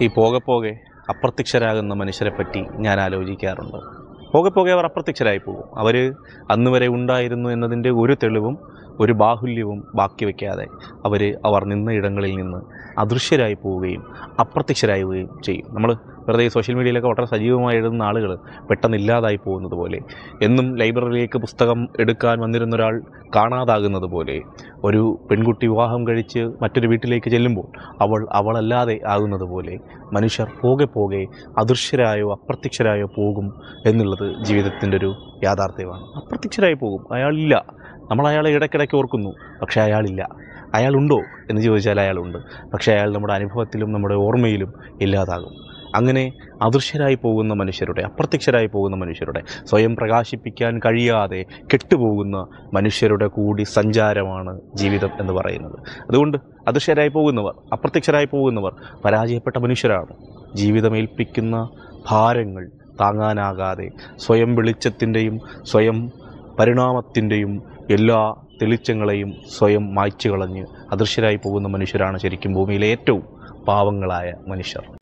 ഈ പോകെ പോകെ അപ്രത്യക്ഷരാകുന്ന മനുഷ്യരെപ്പറ്റി ഞാൻ ആലോചിക്കാറുണ്ട്. പോകെ പോകെ അവർ അപ്രത്യക്ഷരായി പോകും. അവർ അന്ന് വരെ ഉണ്ടായിരുന്നു എന്നതിൻ്റെ ഒരു തെളിവും ഒരു ബാഹുല്യവും ബാക്കി വയ്ക്കാതെ അവർ നിന്ന ഇടങ്ങളിൽ നിന്ന് അദൃശ്യരായി പോവുകയും അപ്രത്യക്ഷരാവുകയും ചെയ്യും. നമ്മൾ വെറുതെ സോഷ്യൽ മീഡിയയിലൊക്കെ വളരെ സജീവമായി എഴുതുന്ന ആളുകൾ പെട്ടെന്ന് ഇല്ലാതായി പോകുന്നത് പോലെ, എന്നും ലൈബ്രറിയിലേക്ക് പുസ്തകം എടുക്കാൻ വന്നിരുന്ന ഒരാൾ കാണാതാകുന്നത് പോലെ, ഒരു പെൺകുട്ടി വിവാഹം കഴിച്ച് മറ്റൊരു വീട്ടിലേക്ക് ചെല്ലുമ്പോൾ അവളല്ലാതെ ആകുന്നത് പോലെ മനുഷ്യർ പോകെ പോകെ അദൃശ്യരായോ അപ്രത്യക്ഷരായോ പോകും എന്നുള്ളത് ജീവിതത്തിൻ്റെ ഒരു യാഥാർത്ഥ്യമാണ്. അപ്രത്യക്ഷരായി പോകും. അയാളില്ല. നമ്മൾ അയാളെ ഇടയ്ക്കിടയ്ക്ക് ഓർക്കുന്നു, പക്ഷേ അയാളില്ല. അയാളുണ്ടോ എന്ന് ചോദിച്ചാൽ അയാളുണ്ട്, പക്ഷേ അയാൾ നമ്മുടെ അനുഭവത്തിലും നമ്മുടെ ഓർമ്മയിലും ഇല്ലാതാകും. അങ്ങനെ അദൃശ്യരായി പോകുന്ന മനുഷ്യരുടെ, അപ്രത്യക്ഷരായി പോകുന്ന മനുഷ്യരുടെ, സ്വയം പ്രകാശിപ്പിക്കാൻ കഴിയാതെ കെട്ടുപോകുന്ന മനുഷ്യരുടെ കൂടി സഞ്ചാരമാണ് ജീവിതം എന്ന് പറയുന്നത്. അതുകൊണ്ട് അദൃശ്യരായി പോകുന്നവർ, അപ്രത്യക്ഷരായി പോകുന്നവർ പരാജയപ്പെട്ട മനുഷ്യരാണ്. ജീവിതമേൽപ്പിക്കുന്ന ഭാരങ്ങൾ താങ്ങാനാകാതെ സ്വയം വെളിച്ചത്തിൻ്റെയും സ്വയം പരിണാമത്തിൻ്റെയും എല്ലാ തെളിച്ചങ്ങളെയും സ്വയം മായ്ച്ചു കളഞ്ഞ് അദൃശ്യരായി പോകുന്ന മനുഷ്യരാണ് ശരിക്കും ഭൂമിയിലെ ഏറ്റവും പാവങ്ങളായ മനുഷ്യർ.